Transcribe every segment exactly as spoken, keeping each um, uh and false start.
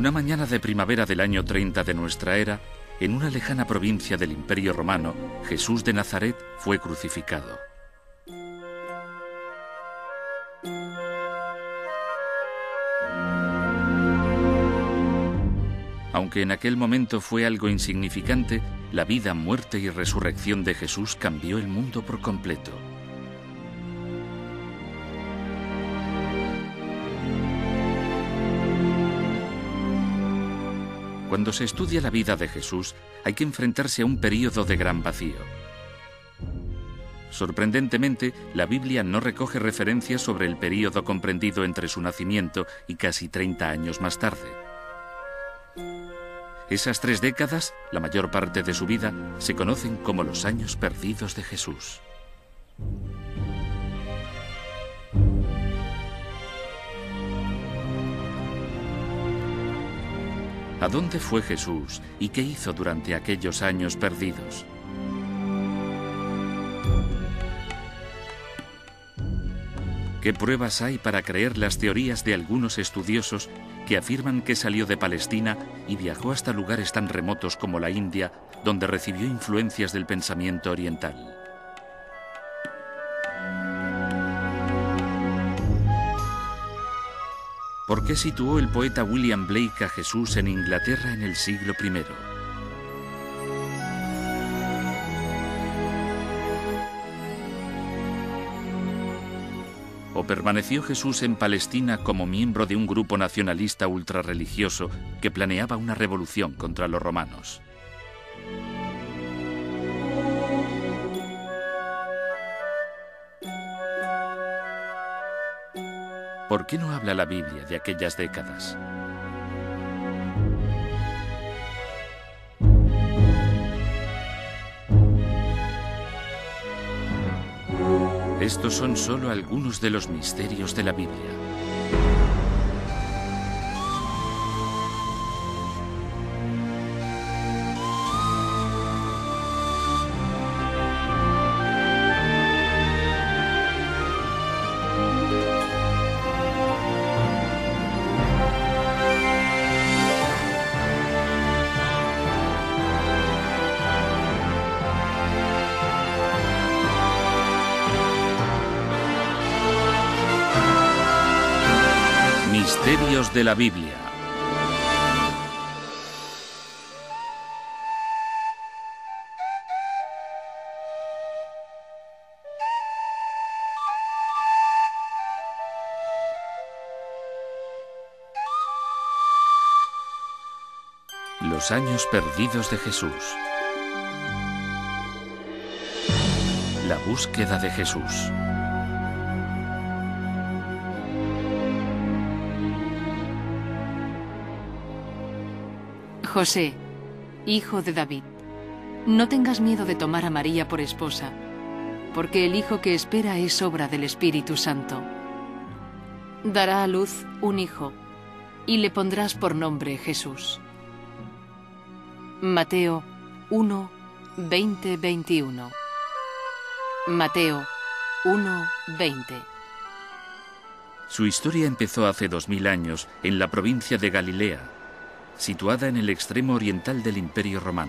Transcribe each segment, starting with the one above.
Una mañana de primavera del año treinta de nuestra era, en una lejana provincia del Imperio Romano, Jesús de Nazaret fue crucificado. Aunque en aquel momento fue algo insignificante, la vida, muerte y resurrección de Jesús cambió el mundo por completo. Cuando se estudia la vida de Jesús, hay que enfrentarse a un período de gran vacío. Sorprendentemente, la Biblia no recoge referencias sobre el período comprendido entre su nacimiento y casi treinta años más tarde. Esas tres décadas, la mayor parte de su vida, se conocen como los años perdidos de Jesús. ¿A dónde fue Jesús y qué hizo durante aquellos años perdidos? ¿Qué pruebas hay para creer las teorías de algunos estudiosos que afirman que salió de Palestina y viajó hasta lugares tan remotos como la India, donde recibió influencias del pensamiento oriental? ¿Por qué situó el poeta William Blake a Jesús en Inglaterra en el siglo primero? ¿O permaneció Jesús en Palestina como miembro de un grupo nacionalista ultrarreligioso que planeaba una revolución contra los romanos? ¿Por qué no habla la Biblia de aquellas décadas? Estos son solo algunos de los misterios de la Biblia. Misterios de la Biblia. Los años perdidos de Jesús. La búsqueda de Jesús. José, hijo de David, no tengas miedo de tomar a María por esposa, porque el hijo que espera es obra del Espíritu Santo. Dará a luz un hijo, y le pondrás por nombre Jesús. Mateo uno, veinte, veintiuno. Mateo uno, veinte. Su historia empezó hace dos mil años en la provincia de Galilea, situada en el extremo oriental del Imperio Romano.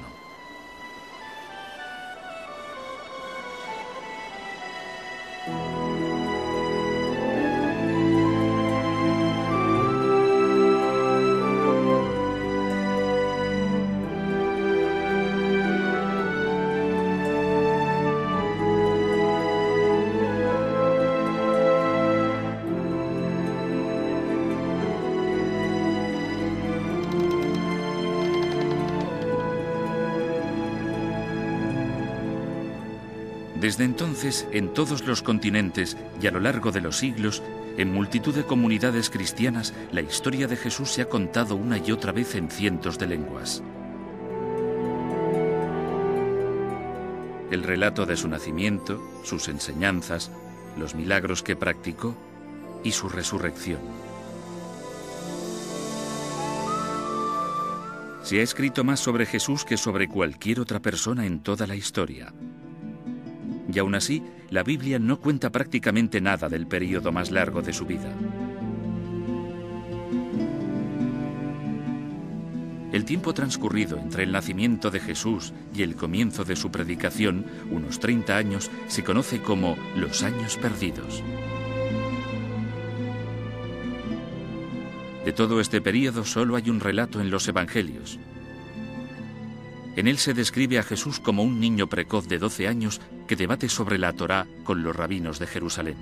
Desde entonces, en todos los continentes y a lo largo de los siglos, en multitud de comunidades cristianas, la historia de Jesús se ha contado una y otra vez en cientos de lenguas. El relato de su nacimiento, sus enseñanzas, los milagros que practicó y su resurrección. Se ha escrito más sobre Jesús que sobre cualquier otra persona en toda la historia. Y aún así, la Biblia no cuenta prácticamente nada del periodo más largo de su vida. El tiempo transcurrido entre el nacimiento de Jesús y el comienzo de su predicación, unos treinta años, se conoce como los años perdidos. De todo este período solo hay un relato en los Evangelios. En él se describe a Jesús como un niño precoz de doce años que debate sobre la Torá con los rabinos de Jerusalén.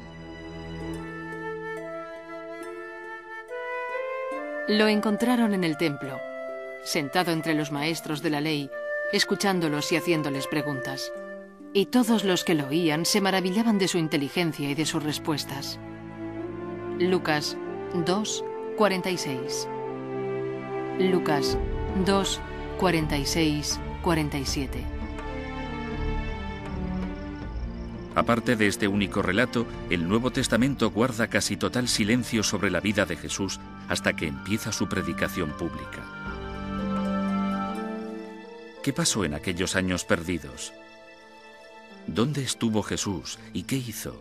Lo encontraron en el templo, sentado entre los maestros de la ley, escuchándolos y haciéndoles preguntas. Y todos los que lo oían se maravillaban de su inteligencia y de sus respuestas. Lucas dos, cuarenta y seis. Lucas dos, cuarenta y seis, cuarenta y siete. Aparte de este único relato, el Nuevo Testamento guarda casi total silencio sobre la vida de Jesús hasta que empieza su predicación pública. ¿Qué pasó en aquellos años perdidos? ¿Dónde estuvo Jesús y qué hizo?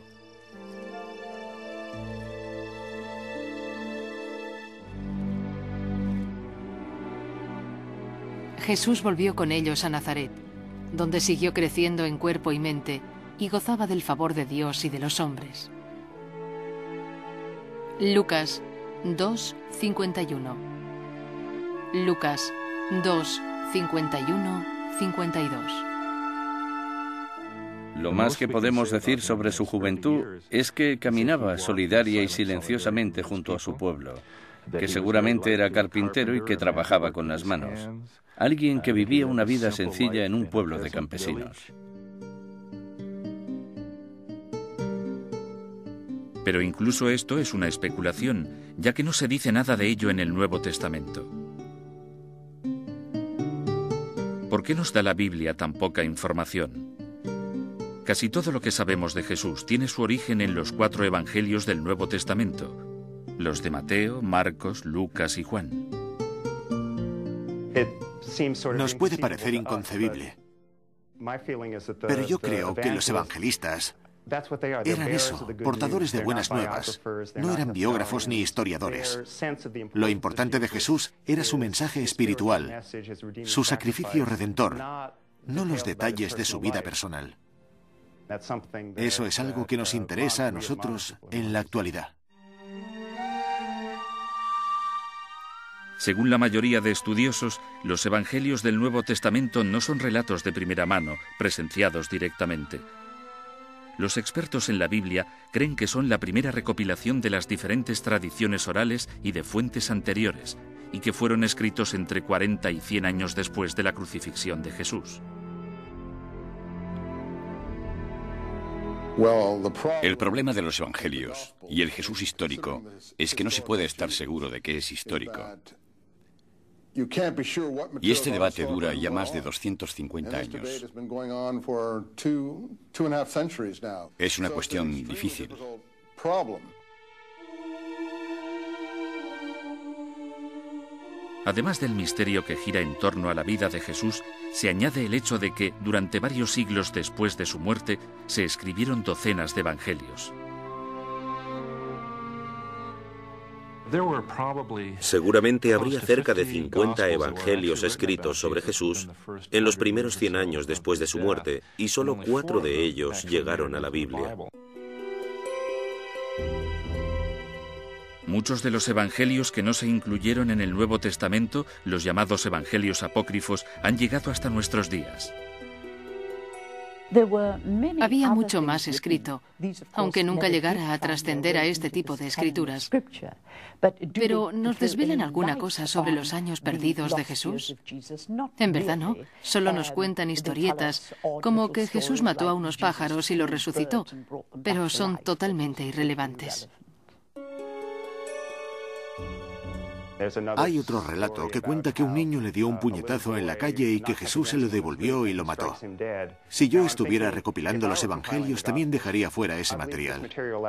Jesús volvió con ellos a Nazaret, donde siguió creciendo en cuerpo y mente y gozaba del favor de Dios y de los hombres. Lucas dos, cincuenta y uno. Lucas dos, cincuenta y uno, cincuenta y dos. Lo más que podemos decir sobre su juventud es que caminaba solidaria y silenciosamente junto a su pueblo, que seguramente era carpintero y que trabajaba con las manos. Alguien que vivía una vida sencilla en un pueblo de campesinos. Pero incluso esto es una especulación, ya que no se dice nada de ello en el Nuevo Testamento. ¿Por qué nos da la Biblia tan poca información? Casi todo lo que sabemos de Jesús tiene su origen en los cuatro evangelios del Nuevo Testamento, los de Mateo, Marcos, Lucas y Juan. Nos puede parecer inconcebible, pero yo creo que los evangelistas eran eso, portadores de buenas nuevas. No eran biógrafos ni historiadores. Lo importante de Jesús era su mensaje espiritual, su sacrificio redentor, no los detalles de su vida personal. Eso es algo que nos interesa a nosotros en la actualidad. Según la mayoría de estudiosos, los evangelios del Nuevo Testamento no son relatos de primera mano, presenciados directamente. Los expertos en la Biblia creen que son la primera recopilación de las diferentes tradiciones orales y de fuentes anteriores, y que fueron escritos entre cuarenta y cien años después de la crucifixión de Jesús. El problema de los evangelios y el Jesús histórico es que no se puede estar seguro de que es histórico. Y este debate dura ya más de doscientos cincuenta años. Es una cuestión difícil. Además del misterio que gira en torno a la vida de Jesús, se añade el hecho de que, durante varios siglos después de su muerte, se escribieron docenas de evangelios. Seguramente habría cerca de cincuenta evangelios escritos sobre Jesús en los primeros cien años después de su muerte, y solo cuatro de ellos llegaron a la Biblia. Muchos de los evangelios que no se incluyeron en el Nuevo Testamento, los llamados evangelios apócrifos, han llegado hasta nuestros días. Había mucho más escrito, aunque nunca llegara a trascender a este tipo de escrituras. Pero, ¿nos desvelan alguna cosa sobre los años perdidos de Jesús? En verdad no, solo nos cuentan historietas, como que Jesús mató a unos pájaros y los resucitó, pero son totalmente irrelevantes. Hay otro relato que cuenta que un niño le dio un puñetazo en la calle y que Jesús se lo devolvió y lo mató. Si yo estuviera recopilando los evangelios, también dejaría fuera ese material.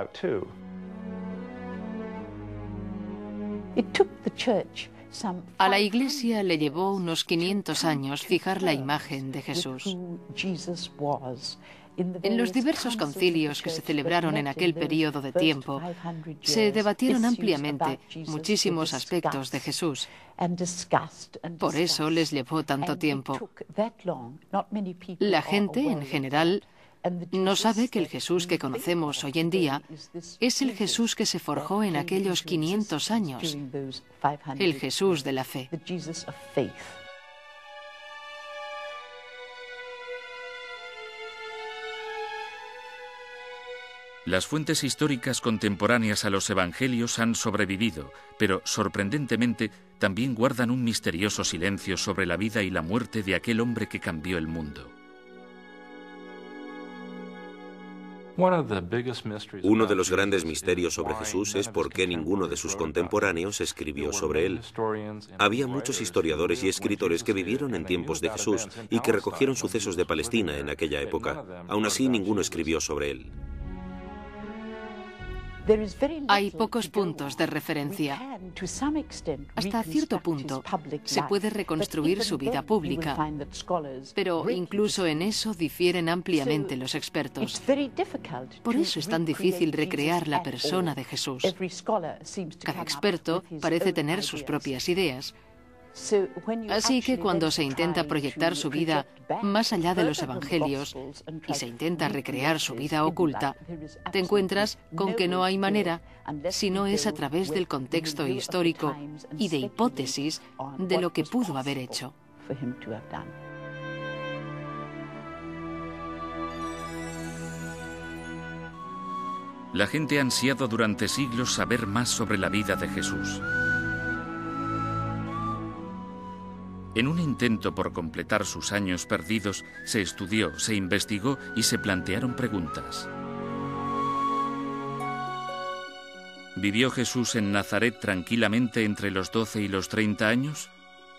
A la Iglesia le llevó unos quinientos años fijar la imagen de Jesús. En los diversos concilios que se celebraron en aquel periodo de tiempo, se debatieron ampliamente muchísimos aspectos de Jesús. Por eso les llevó tanto tiempo. La gente, en general, no sabe que el Jesús que conocemos hoy en día es el Jesús que se forjó en aquellos quinientos años, el Jesús de la fe. Las fuentes históricas contemporáneas a los evangelios han sobrevivido, pero sorprendentemente también guardan un misterioso silencio sobre la vida y la muerte de aquel hombre que cambió el mundo. Uno de los grandes misterios sobre Jesús es por qué ninguno de sus contemporáneos escribió sobre él. Había muchos historiadores y escritores que vivieron en tiempos de Jesús y que recogieron sucesos de Palestina en aquella época. Aún así, ninguno escribió sobre él. Hay pocos puntos de referencia. Hasta cierto punto se puede reconstruir su vida pública, pero incluso en eso difieren ampliamente los expertos. Por eso es tan difícil recrear la persona de Jesús. Cada experto parece tener sus propias ideas. Así que cuando se intenta proyectar su vida más allá de los evangelios y se intenta recrear su vida oculta, te encuentras con que no hay manera si no es a través del contexto histórico y de hipótesis de lo que pudo haber hecho. La gente ha ansiado durante siglos saber más sobre la vida de Jesús. En un intento por completar sus años perdidos, se estudió, se investigó y se plantearon preguntas. ¿Vivió Jesús en Nazaret tranquilamente entre los doce y los treinta años?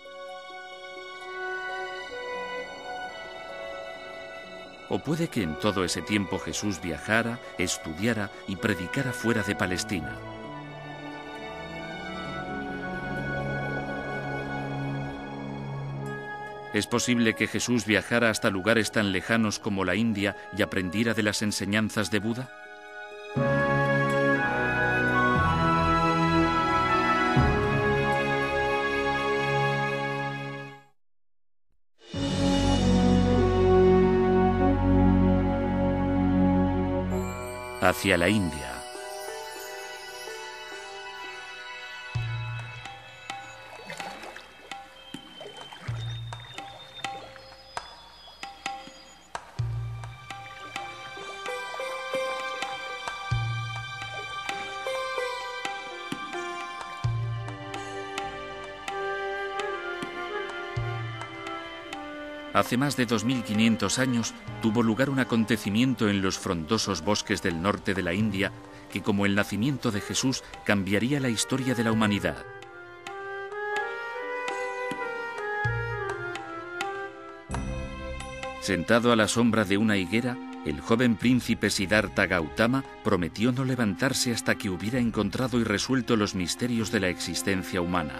¿O puede que en todo ese tiempo Jesús viajara, estudiara y predicara fuera de Palestina? ¿Es posible que Jesús viajara hasta lugares tan lejanos como la India y aprendiera de las enseñanzas de Buda? Hacia la India. Hace más de dos mil quinientos años tuvo lugar un acontecimiento en los frondosos bosques del norte de la India que, como el nacimiento de Jesús, cambiaría la historia de la humanidad. Sentado a la sombra de una higuera, el joven príncipe Siddhartha Gautama prometió no levantarse hasta que hubiera encontrado y resuelto los misterios de la existencia humana.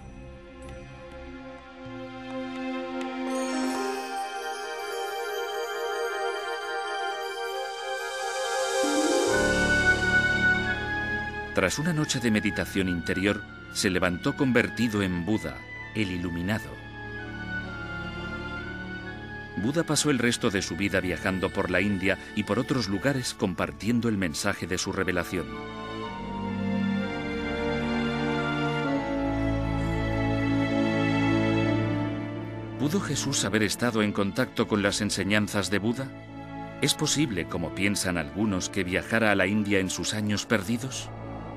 Tras una noche de meditación interior, se levantó convertido en Buda, el iluminado. Buda pasó el resto de su vida viajando por la India y por otros lugares compartiendo el mensaje de su revelación. ¿Pudo Jesús haber estado en contacto con las enseñanzas de Buda? ¿Es posible, como piensan algunos, que viajara a la India en sus años perdidos?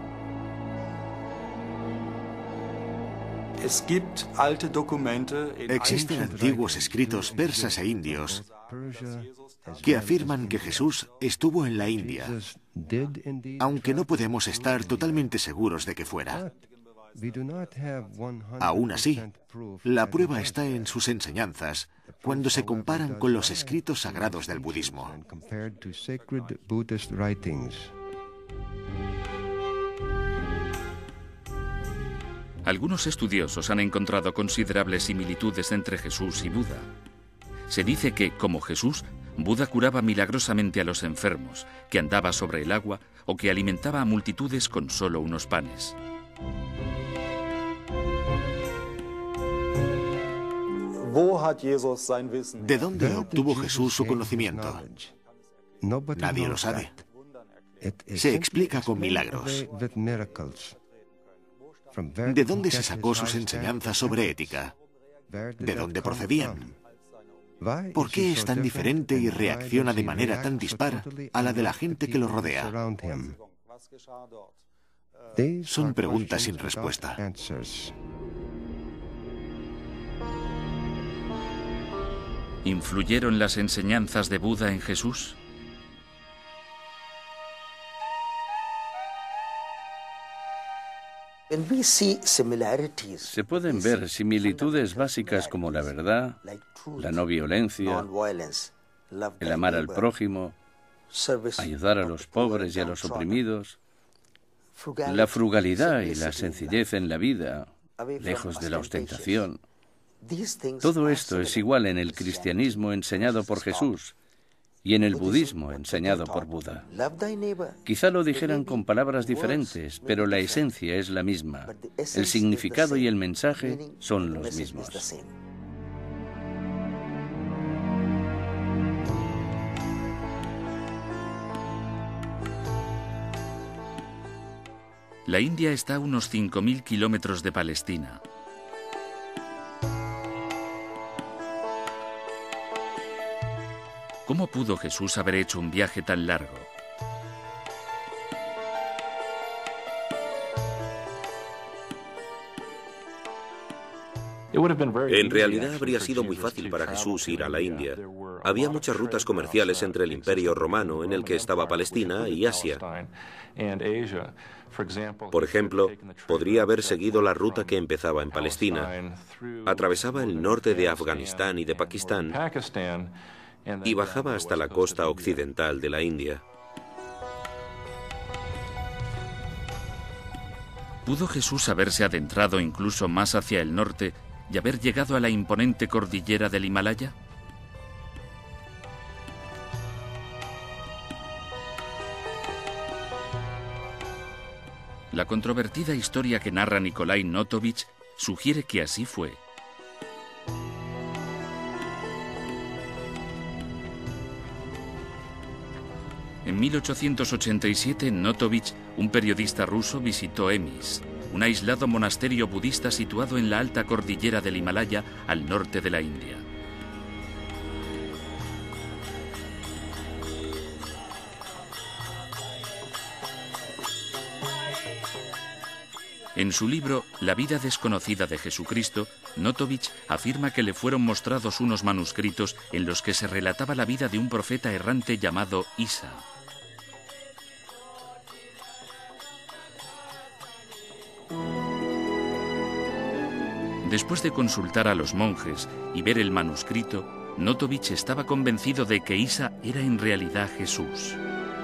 Existen antiguos escritos persas e indios que afirman que Jesús estuvo en la India, aunque no podemos estar totalmente seguros de que fuera. Aún así, la prueba está en sus enseñanzas cuando se comparan con los escritos sagrados del budismo. Algunos estudiosos han encontrado considerables similitudes entre Jesús y Buda. Se dice que, como Jesús, Buda curaba milagrosamente a los enfermos, que andaba sobre el agua o que alimentaba a multitudes con solo unos panes. ¿De dónde obtuvo Jesús su conocimiento? Nadie lo sabe. Se explica con milagros. ¿De dónde se sacó sus enseñanzas sobre ética? ¿De dónde procedían? ¿Por qué es tan diferente y reacciona de manera tan dispar a la de la gente que lo rodea? Son preguntas sin respuesta. ¿Influyeron las enseñanzas de Buda en Jesús? Se pueden ver similitudes básicas como la verdad, la no violencia, el amar al prójimo, ayudar a los pobres y a los oprimidos, la frugalidad y la sencillez en la vida, lejos de la ostentación. Todo esto es igual en el cristianismo enseñado por Jesús y en el budismo enseñado por Buda. Quizá lo dijeran con palabras diferentes, pero la esencia es la misma. El significado y el mensaje son los mismos. La India está a unos cinco mil kilómetros de Palestina. ¿Cómo pudo Jesús haber hecho un viaje tan largo? En realidad habría sido muy fácil para Jesús ir a la India. Había muchas rutas comerciales entre el Imperio Romano, en el que estaba Palestina, y Asia. Por ejemplo, podría haber seguido la ruta que empezaba en Palestina, atravesaba el norte de Afganistán y de Pakistán y bajaba hasta la costa occidental de la India. ¿Pudo Jesús haberse adentrado incluso más hacia el norte y haber llegado a la imponente cordillera del Himalaya? La controvertida historia que narra Nikolai Notovich sugiere que así fue. En mil ochocientos ochenta y siete, Notovich, un periodista ruso, visitó Emis, un aislado monasterio budista situado en la alta cordillera del Himalaya, al norte de la India. En su libro La vida desconocida de Jesucristo, Notovich afirma que le fueron mostrados unos manuscritos en los que se relataba la vida de un profeta errante llamado Isa. Después de consultar a los monjes y ver el manuscrito, Notovich estaba convencido de que Isa era en realidad Jesús.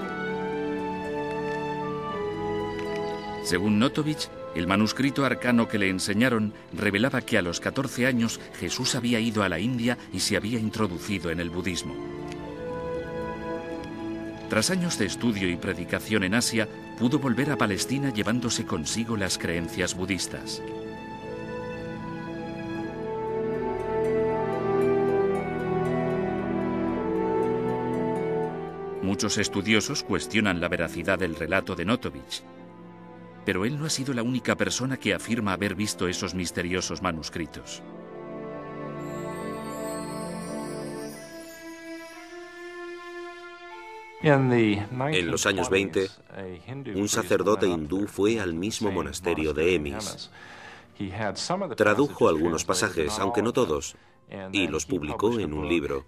Según Notovich, el manuscrito arcano que le enseñaron revelaba que a los catorce años Jesús había ido a la India y se había introducido en el budismo. Tras años de estudio y predicación en Asia, pudo volver a Palestina llevándose consigo las creencias budistas. Muchos estudiosos cuestionan la veracidad del relato de Notovich, pero él no ha sido la única persona que afirma haber visto esos misteriosos manuscritos. En los años veinte, un sacerdote hindú fue al mismo monasterio de Emis. Tradujo algunos pasajes, aunque no todos, y los publicó en un libro.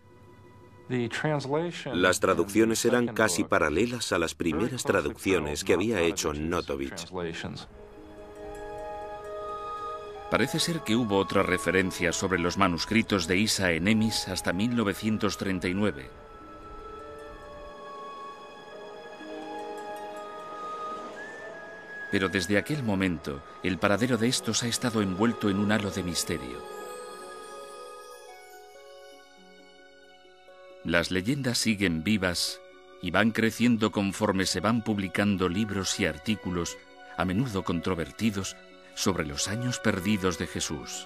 Las traducciones eran casi paralelas a las primeras traducciones que había hecho Notovich. Parece ser que hubo otra referencia sobre los manuscritos de Isa en Emis hasta mil novecientos treinta y nueve. Pero desde aquel momento, el paradero de estos ha estado envuelto en un halo de misterio. Las leyendas siguen vivas y van creciendo conforme se van publicando libros y artículos, a menudo controvertidos, sobre los años perdidos de Jesús.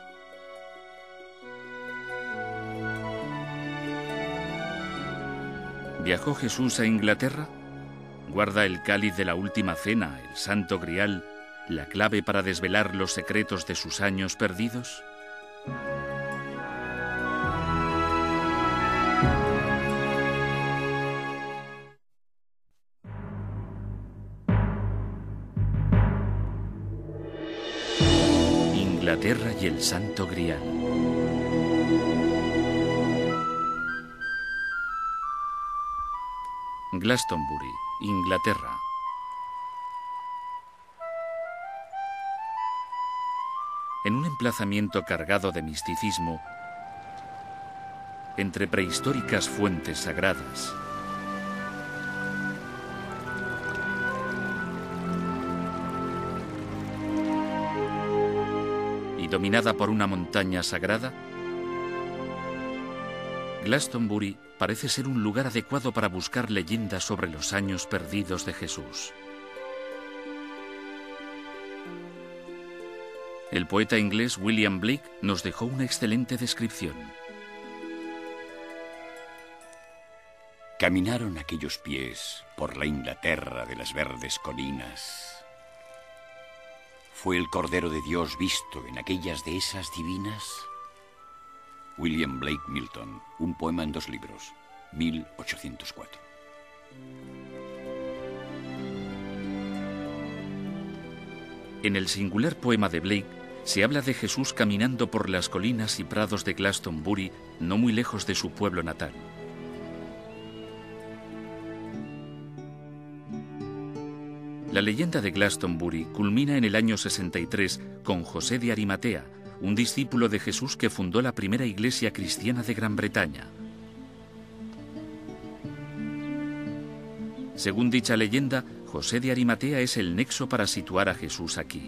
¿Viajó Jesús a Inglaterra? ¿Guarda el cáliz de la última cena, el Santo Grial, la clave para desvelar los secretos de sus años perdidos? Inglaterra y el Santo Grial. Glastonbury, Inglaterra. En un emplazamiento cargado de misticismo, entre prehistóricas fuentes sagradas, y dominada por una montaña sagrada, Glastonbury parece ser un lugar adecuado para buscar leyendas sobre los años perdidos de Jesús. El poeta inglés William Blake nos dejó una excelente descripción. Caminaron aquellos pies por la Inglaterra de las verdes colinas. ¿Fue el Cordero de Dios visto en aquellas dehesas divinas? William Blake Milton, un poema en dos libros, mil ochocientos cuatro. En el singular poema de Blake se habla de Jesús caminando por las colinas y prados de Glastonbury, no muy lejos de su pueblo natal. La leyenda de Glastonbury culmina en el año sesenta y tres con José de Arimatea, un discípulo de Jesús que fundó la primera iglesia cristiana de Gran Bretaña. Según dicha leyenda, José de Arimatea es el nexo para situar a Jesús aquí.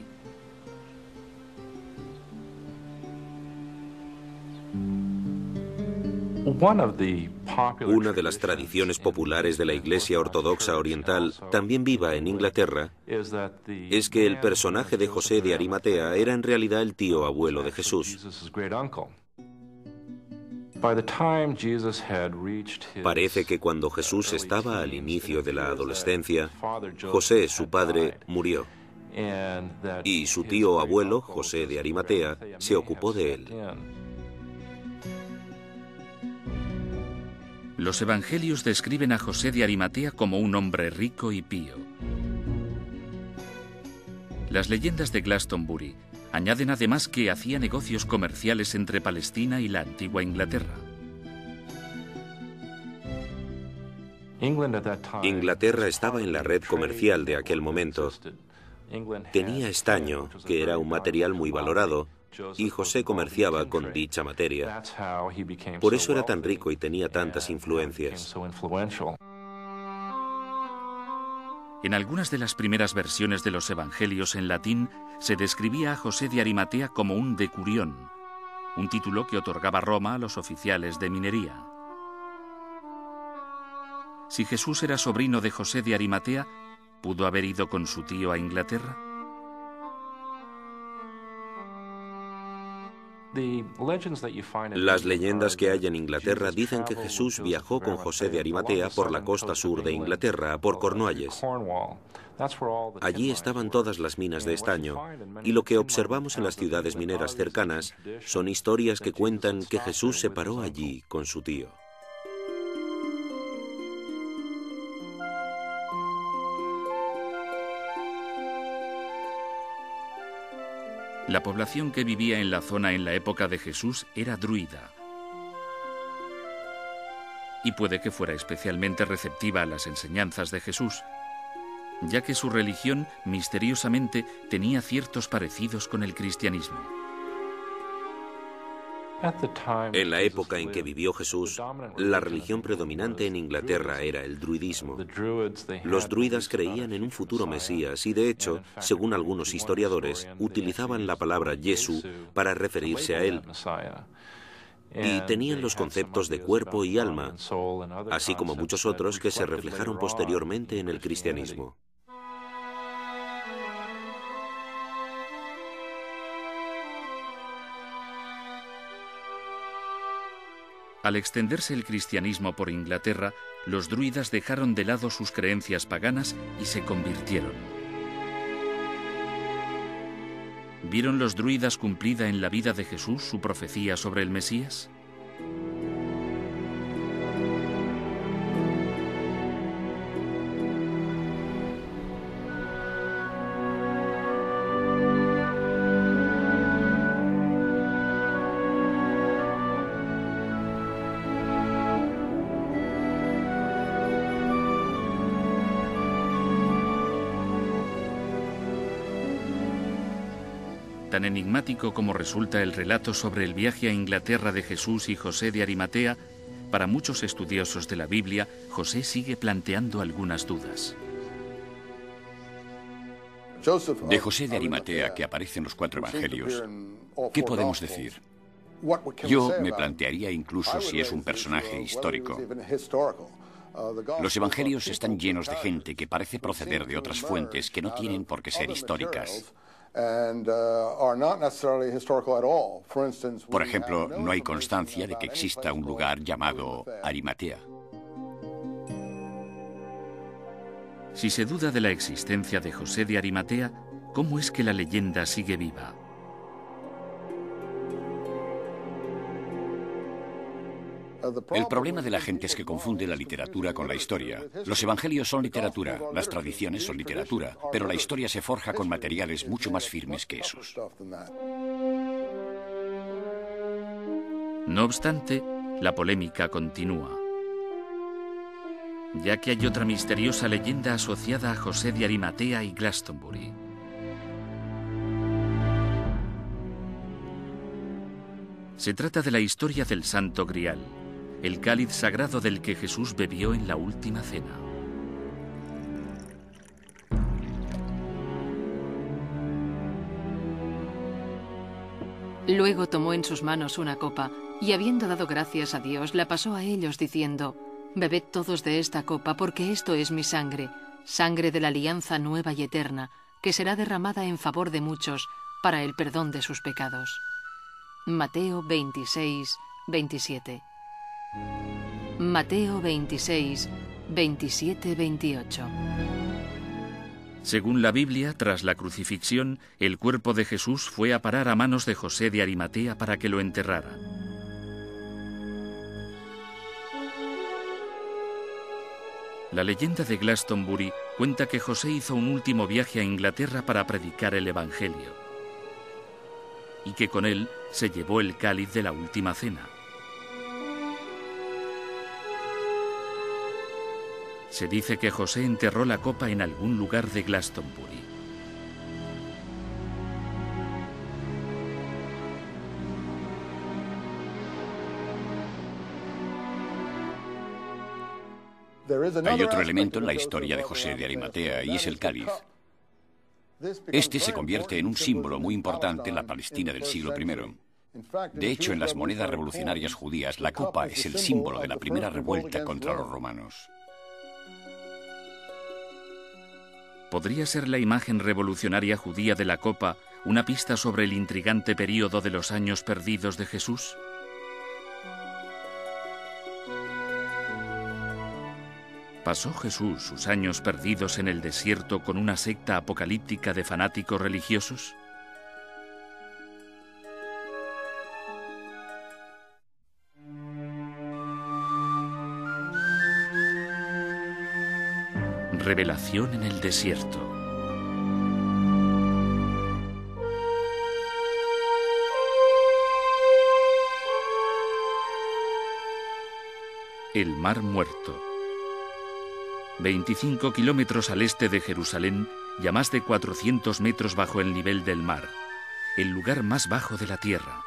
Una de las tradiciones populares de la Iglesia Ortodoxa Oriental, también viva en Inglaterra, es que el personaje de José de Arimatea era en realidad el tío abuelo de Jesús. Parece que cuando Jesús estaba al inicio de la adolescencia, José, su padre, murió. Y su tío abuelo, José de Arimatea, se ocupó de él. Los evangelios describen a José de Arimatea como un hombre rico y pío. Las leyendas de Glastonbury añaden además que hacía negocios comerciales entre Palestina y la antigua Inglaterra. Inglaterra estaba en la red comercial de aquel momento. Tenía estaño, que era un material muy valorado, y José comerciaba con dicha materia. Por eso era tan rico y tenía tantas influencias. En algunas de las primeras versiones de los evangelios en latín se describía a José de Arimatea como un decurión, un título que otorgaba Roma a los oficiales de minería. Si Jesús era sobrino de José de Arimatea, ¿pudo haber ido con su tío a Inglaterra? Las leyendas que hay en Inglaterra dicen que Jesús viajó con José de Arimatea por la costa sur de Inglaterra, por Cornualles. Allí estaban todas las minas de estaño, y lo que observamos en las ciudades mineras cercanas son historias que cuentan que Jesús se paró allí con su tío. La población que vivía en la zona en la época de Jesús era druida. Y puede que fuera especialmente receptiva a las enseñanzas de Jesús, ya que su religión misteriosamente tenía ciertos parecidos con el cristianismo. En la época en que vivió Jesús, la religión predominante en Inglaterra era el druidismo. Los druidas creían en un futuro Mesías y, de hecho, según algunos historiadores, utilizaban la palabra Jesús para referirse a él. y tenían los conceptos de cuerpo y alma, así como muchos otros que se reflejaron posteriormente en el cristianismo. Al extenderse el cristianismo por Inglaterra, los druidas dejaron de lado sus creencias paganas y se convirtieron. ¿Vieron los druidas cumplida en la vida de Jesús su profecía sobre el Mesías? Tan enigmático como resulta el relato sobre el viaje a Inglaterra de Jesús y José de Arimatea, para muchos estudiosos de la Biblia, José sigue planteando algunas dudas. De José de Arimatea, que aparece en los cuatro evangelios, ¿qué podemos decir? Yo me plantearía incluso si es un personaje histórico. Los evangelios están llenos de gente que parece proceder de otras fuentes que no tienen por qué ser históricas. Por ejemplo, no hay constancia de que exista un lugar llamado Arimatea. Si se duda de la existencia de José de Arimatea, ¿cómo es que la leyenda sigue viva? El problema de la gente es que confunde la literatura con la historia. Los evangelios son literatura, las tradiciones son literatura, pero la historia se forja con materiales mucho más firmes que esos. No obstante, la polémica continúa, ya que hay otra misteriosa leyenda asociada a José de Arimatea y Glastonbury. Se trata de la historia del Santo Grial, el cáliz sagrado del que Jesús bebió en la última cena. Luego tomó en sus manos una copa, y habiendo dado gracias a Dios, la pasó a ellos diciendo: «Bebed todos de esta copa, porque esto es mi sangre, sangre de la alianza nueva y eterna, que será derramada en favor de muchos, para el perdón de sus pecados». Mateo veintiséis, veintisiete. Mateo veintiséis, veintisiete, veintiocho. Según la Biblia, tras la crucifixión, el cuerpo de Jesús fue a parar a manos de José de Arimatea para que lo enterrara. La leyenda de Glastonbury cuenta que José hizo un último viaje a Inglaterra para predicar el Evangelio, y que con él se llevó el cáliz de la última cena. Se dice que José enterró la copa en algún lugar de Glastonbury. Hay otro elemento en la historia de José de Arimatea, y es el cáliz. Este se convierte en un símbolo muy importante en la Palestina del siglo primero. De hecho, en las monedas revolucionarias judías, la copa es el símbolo de la primera revuelta contra los romanos. ¿Podría ser la imagen revolucionaria judía de la copa una pista sobre el intrigante período de los años perdidos de Jesús? ¿Pasó Jesús sus años perdidos en el desierto con una secta apocalíptica de fanáticos religiosos? Revelación en el desierto. El Mar Muerto. veinticinco kilómetros al este de Jerusalén y a más de cuatrocientos metros bajo el nivel del mar, el lugar más bajo de la tierra.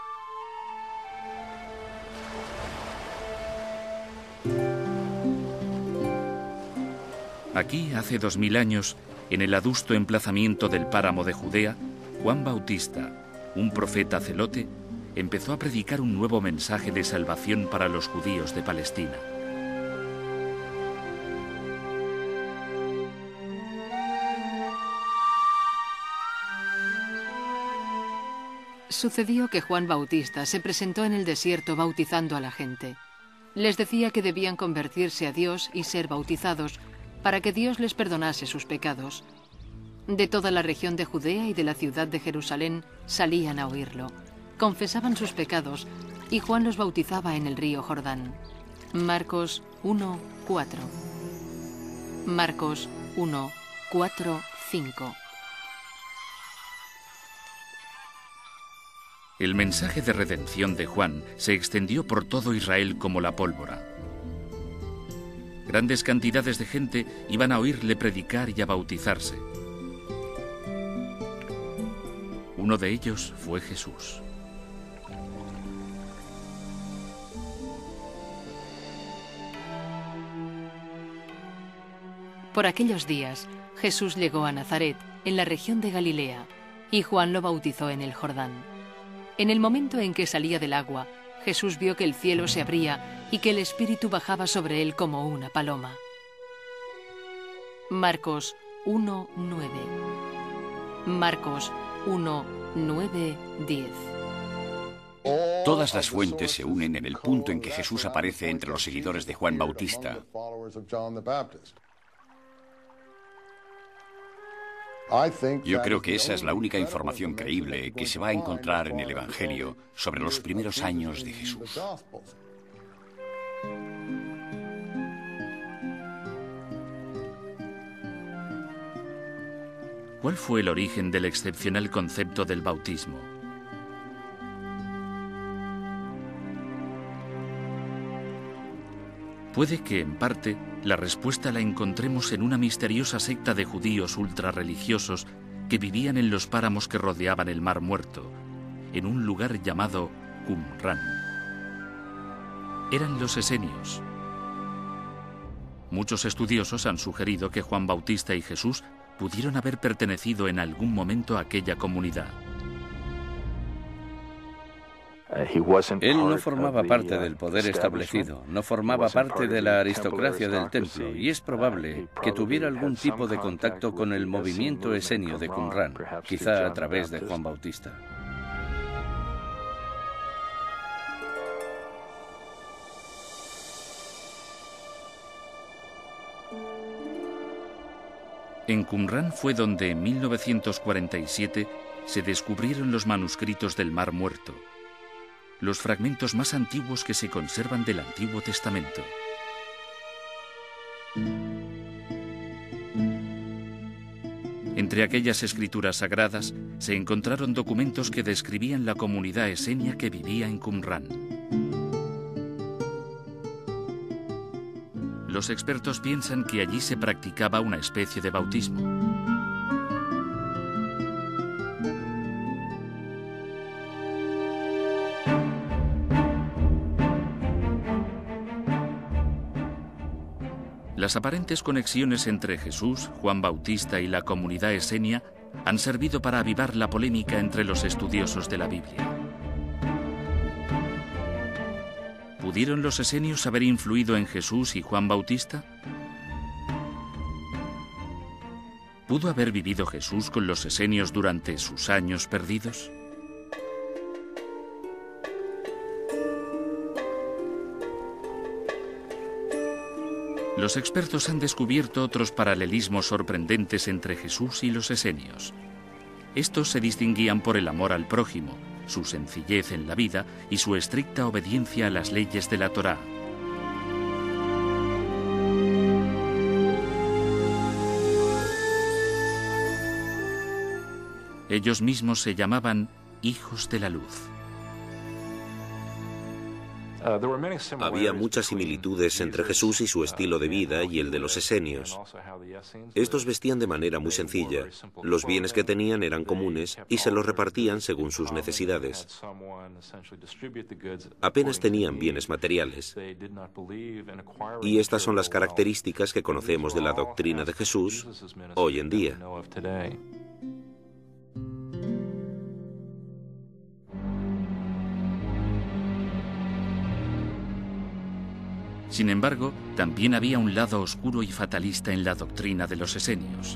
Aquí, hace dos mil años, en el adusto emplazamiento del páramo de Judea, Juan Bautista, un profeta celote, empezó a predicar un nuevo mensaje de salvación para los judíos de Palestina. Sucedió que Juan Bautista se presentó en el desierto bautizando a la gente. Les decía que debían convertirse a Dios y ser bautizados para que Dios les perdonase sus pecados. De toda la región de Judea y de la ciudad de Jerusalén salían a oírlo. Confesaban sus pecados y Juan los bautizaba en el río Jordán. Marcos uno, cuatro. Marcos uno, cuatro, cinco. El mensaje de redención de Juan se extendió por todo Israel como la pólvora. Grandes cantidades de gente iban a oírle predicar y a bautizarse. Uno de ellos fue Jesús. Por aquellos días, Jesús llegó a Nazaret, en la región de Galilea, y Juan lo bautizó en el Jordán. En el momento en que salía del agua, Jesús vio que el cielo se abría y que el Espíritu bajaba sobre él como una paloma. Marcos uno, nueve. Marcos uno, nueve, diez. Todas las fuentes se unen en el punto en que Jesús aparece entre los seguidores de Juan Bautista. Yo creo que esa es la única información creíble que se va a encontrar en el Evangelio sobre los primeros años de Jesús. ¿Cuál fue el origen del excepcional concepto del bautismo? Puede que, en parte, la respuesta la encontremos en una misteriosa secta de judíos ultrarreligiosos que vivían en los páramos que rodeaban el Mar Muerto, en un lugar llamado Qumran. Eran los esenios. Muchos estudiosos han sugerido que Juan Bautista y Jesús pudieron haber pertenecido en algún momento a aquella comunidad. Él no formaba parte del poder establecido, no formaba parte de la aristocracia del templo, y es probable que tuviera algún tipo de contacto con el movimiento esenio de Qumran, quizá a través de Juan Bautista. En Qumran fue donde en mil novecientos cuarenta y siete se descubrieron los manuscritos del Mar Muerto, los fragmentos más antiguos que se conservan del Antiguo Testamento. Entre aquellas escrituras sagradas se encontraron documentos que describían la comunidad esenia que vivía en Qumran. Los expertos piensan que allí se practicaba una especie de bautismo. Las aparentes conexiones entre Jesús, Juan Bautista y la comunidad esenia han servido para avivar la polémica entre los estudiosos de la Biblia. ¿Pudieron los esenios haber influido en Jesús y Juan Bautista? ¿Pudo haber vivido Jesús con los esenios durante sus años perdidos? Los expertos han descubierto otros paralelismos sorprendentes entre Jesús y los esenios. Estos se distinguían por el amor al prójimo, su sencillez en la vida y su estricta obediencia a las leyes de la Torá. Ellos mismos se llamaban hijos de la luz. Había muchas similitudes entre Jesús y su estilo de vida y el de los esenios. Estos vestían de manera muy sencilla. Los bienes que tenían eran comunes y se los repartían según sus necesidades. Apenas tenían bienes materiales. Y estas son las características que conocemos de la doctrina de Jesús hoy en día. Sin embargo, también había un lado oscuro y fatalista en la doctrina de los esenios.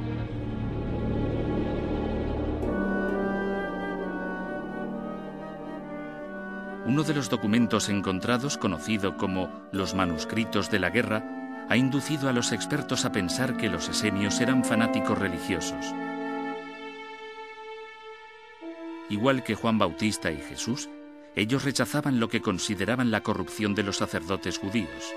Uno de los documentos encontrados, conocido como los manuscritos de la guerra, ha inducido a los expertos a pensar que los esenios eran fanáticos religiosos. Igual que Juan Bautista y Jesús, ellos rechazaban lo que consideraban la corrupción de los sacerdotes judíos.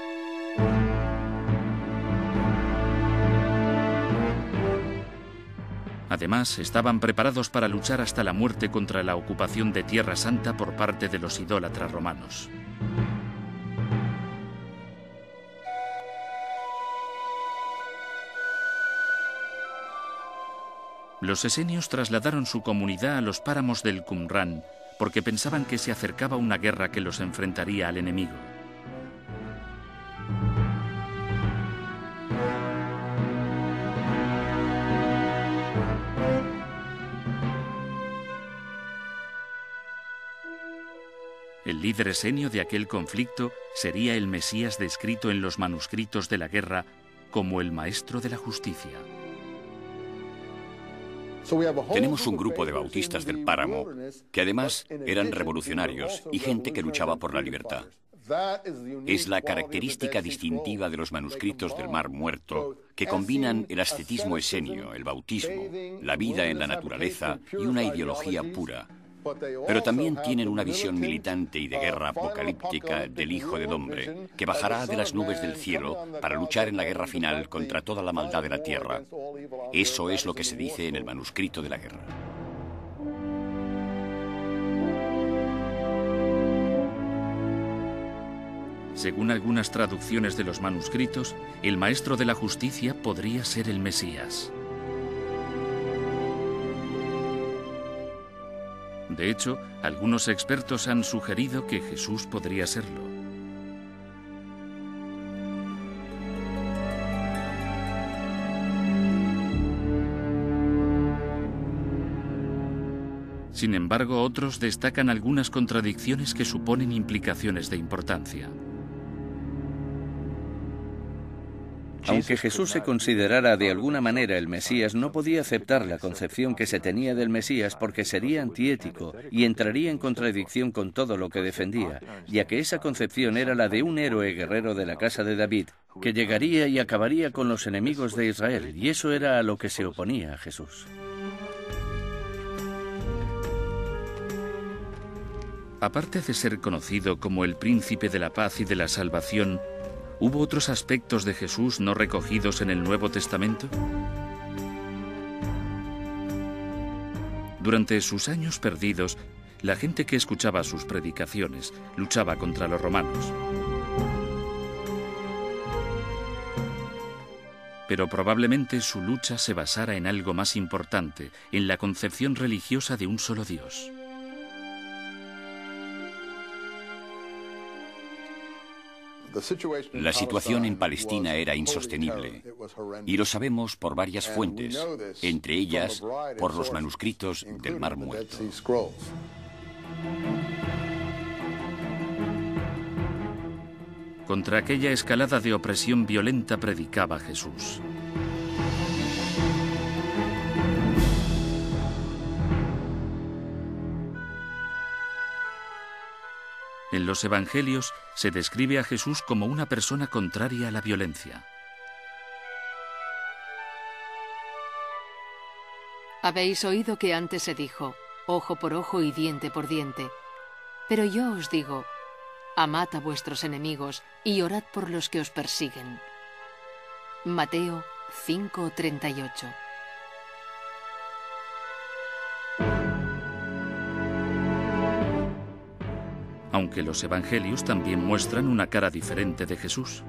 Además, estaban preparados para luchar hasta la muerte contra la ocupación de Tierra Santa por parte de los idólatras romanos. Los esenios trasladaron su comunidad a los páramos del Qumrán porque pensaban que se acercaba una guerra que los enfrentaría al enemigo. El líder esenio de aquel conflicto sería el Mesías descrito en los manuscritos de la guerra como el maestro de la justicia. Tenemos un grupo de bautistas del páramo que además eran revolucionarios y gente que luchaba por la libertad. Es la característica distintiva de los manuscritos del Mar Muerto, que combinan el ascetismo esenio, el bautismo, la vida en la naturaleza y una ideología pura. Pero también tienen una visión militante y de guerra apocalíptica del Hijo del Hombre, que bajará de las nubes del cielo para luchar en la guerra final contra toda la maldad de la tierra. Eso es lo que se dice en el manuscrito de la guerra. Según algunas traducciones de los manuscritos, el maestro de la justicia podría ser el Mesías. De hecho, algunos expertos han sugerido que Jesús podría serlo. Sin embargo, otros destacan algunas contradicciones que suponen implicaciones de importancia. Aunque Jesús se considerara de alguna manera el Mesías, no podía aceptar la concepción que se tenía del Mesías porque sería antiético y entraría en contradicción con todo lo que defendía, ya que esa concepción era la de un héroe guerrero de la casa de David, que llegaría y acabaría con los enemigos de Israel, y eso era a lo que se oponía a Jesús. Aparte de ser conocido como el príncipe de la paz y de la salvación, ¿hubo otros aspectos de Jesús no recogidos en el Nuevo Testamento? Durante sus años perdidos, la gente que escuchaba sus predicaciones luchaba contra los romanos. Pero probablemente su lucha se basara en algo más importante, en la concepción religiosa de un solo Dios. La situación en Palestina era insostenible, y lo sabemos por varias fuentes, entre ellas por los manuscritos del Mar Muerto. Contra aquella escalada de opresión violenta predicaba Jesús. En los Evangelios se describe a Jesús como una persona contraria a la violencia. Habéis oído que antes se dijo, ojo por ojo y diente por diente. Pero yo os digo, amad a vuestros enemigos y orad por los que os persiguen. Mateo cinco treinta y ocho. Aunque los evangelios también muestran una cara diferente de Jesús.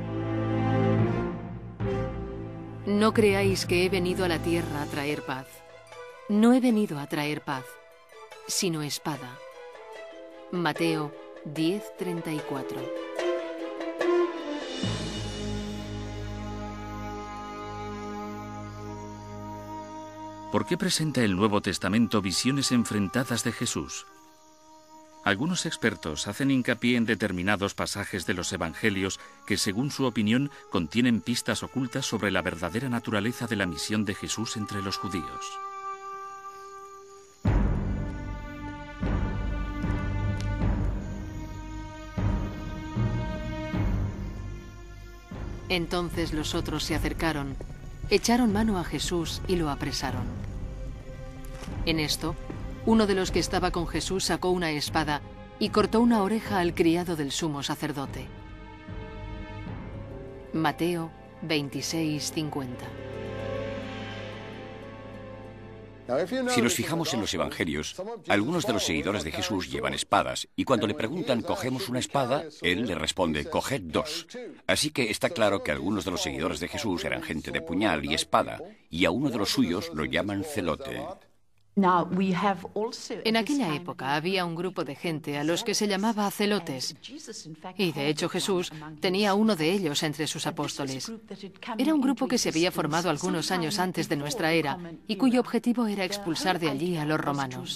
No creáis que he venido a la tierra a traer paz. No he venido a traer paz, sino espada. Mateo diez treinta y cuatro. ¿Por qué presenta el Nuevo Testamento visiones enfrentadas de Jesús? Algunos expertos hacen hincapié en determinados pasajes de los evangelios que, según su opinión, contienen pistas ocultas sobre la verdadera naturaleza de la misión de Jesús entre los judíos. Entonces los otros se acercaron, echaron mano a Jesús y lo apresaron. En esto, uno de los que estaba con Jesús sacó una espada y cortó una oreja al criado del sumo sacerdote. Mateo veintiséis, cincuenta. Si nos fijamos en los evangelios, algunos de los seguidores de Jesús llevan espadas, y cuando le preguntan ¿cogemos una espada?, él le responde «coged dos». Así que está claro que algunos de los seguidores de Jesús eran gente de puñal y espada, y a uno de los suyos lo llaman celote. En aquella época había un grupo de gente a los que se llamaba celotes, y de hecho Jesús tenía uno de ellos entre sus apóstoles. Era un grupo que se había formado algunos años antes de nuestra era y cuyo objetivo era expulsar de allí a los romanos.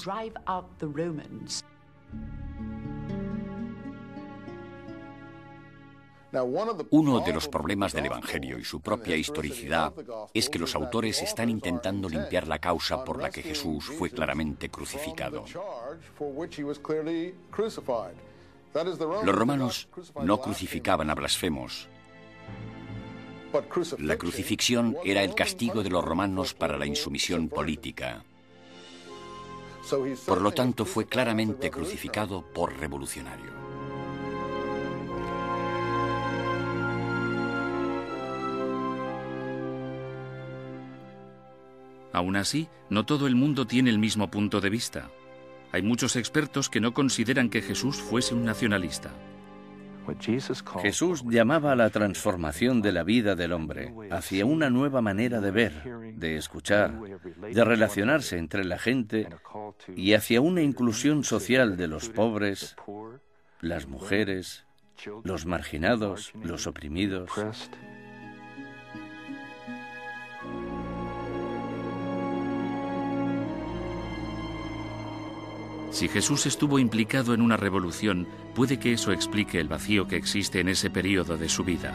Uno de los problemas del Evangelio y su propia historicidad es que los autores están intentando limpiar la causa por la que Jesús fue claramente crucificado. Los romanos no crucificaban a blasfemos. La crucifixión era el castigo de los romanos para la insumisión política. Por lo tanto, fue claramente crucificado por revolucionario. Aún así, no todo el mundo tiene el mismo punto de vista. Hay muchos expertos que no consideran que Jesús fuese un nacionalista. Jesús llamaba a la transformación de la vida del hombre hacia una nueva manera de ver, de escuchar, de relacionarse entre la gente y hacia una inclusión social de los pobres, las mujeres, los marginados, los oprimidos. Si Jesús estuvo implicado en una revolución, puede que eso explique el vacío que existe en ese periodo de su vida.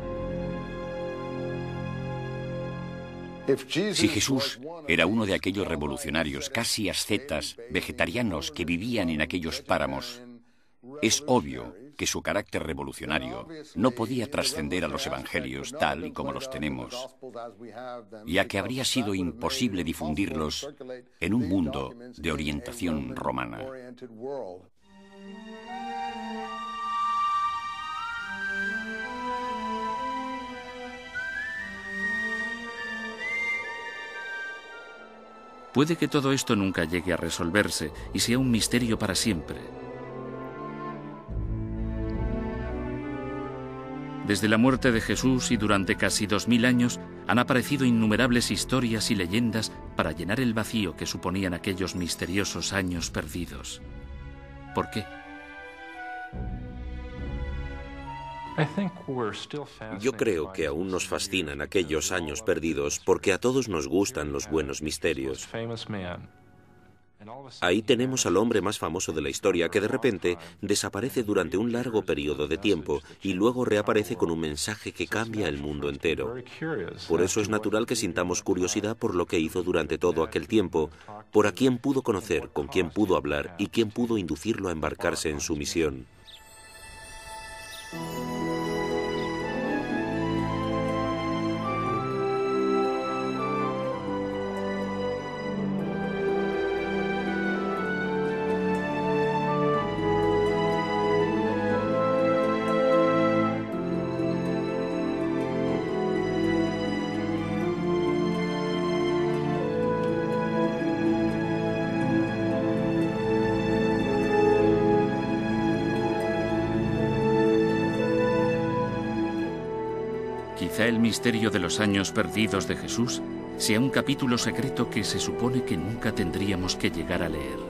Si Jesús era uno de aquellos revolucionarios casi ascetas, vegetarianos que vivían en aquellos páramos, es obvio que su carácter revolucionario no podía trascender a los evangelios tal y como los tenemos, ya que habría sido imposible difundirlos en un mundo de orientación romana. Puede que todo esto nunca llegue a resolverse y sea un misterio para siempre. Desde la muerte de Jesús y durante casi dos mil años han aparecido innumerables historias y leyendas para llenar el vacío que suponían aquellos misteriosos años perdidos. ¿Por qué? Yo creo que aún nos fascinan aquellos años perdidos porque a todos nos gustan los buenos misterios. Ahí tenemos al hombre más famoso de la historia que de repente desaparece durante un largo periodo de tiempo y luego reaparece con un mensaje que cambia el mundo entero. Por eso es natural que sintamos curiosidad por lo que hizo durante todo aquel tiempo, por a quién pudo conocer, con quién pudo hablar y quién pudo inducirlo a embarcarse en su misión. Quizá el misterio de los años perdidos de Jesús sea un capítulo secreto que se supone que nunca tendríamos que llegar a leer.